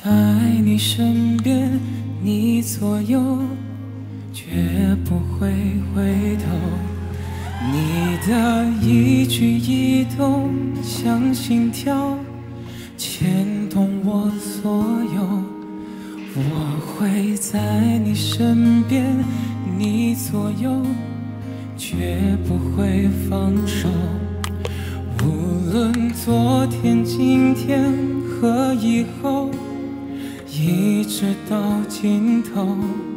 你身边，你左右，绝不会回头。你的一举一动像心跳，牵动我所有。我会在你身边，你左右，绝不会放手。无论昨天、今天和以后，一直到尽头。